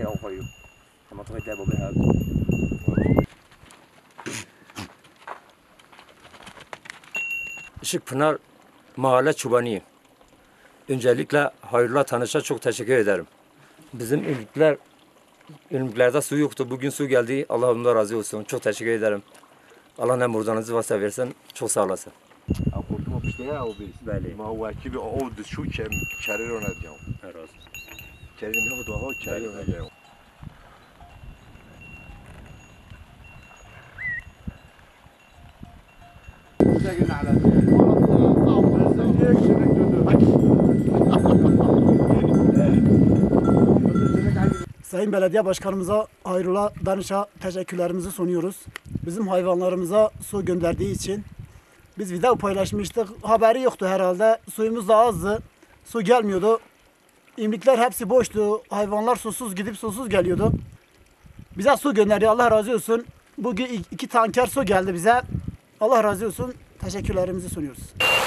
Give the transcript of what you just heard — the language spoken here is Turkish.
şey koyuyor. Ama tabii de bu behar. Işıkpınar Mahalle Çobanıyım. Öncelikle hayırlı tanışa çok teşekkür ederim. Bizim ürünlerde su yoktu. Bugün su geldi. Allah ondan razı olsun. Çok teşekkür ederim. Allah ne murdanızı varsa versin. Çok sağ olasın. Akortuma pişteye o biz. Bəli. Ma wakibi o şu kerir ona diyor. Evet. Kerir mi o da o kerir ona diyor. Sayın Belediye Başkanımıza Hayrullah Danış'a teşekkürlerimizi sunuyoruz. Bizim hayvanlarımıza su gönderdiği için. Biz video paylaşmıştık. Haberi yoktu herhalde. Suyumuz da azdı. Su gelmiyordu. İmlikler hepsi boştu. Hayvanlar susuz gidip susuz geliyordu. Bize su gönderdi. Allah razı olsun. Bugün 2 tanker su geldi bize. Allah razı olsun. Teşekkürlerimizi sunuyoruz.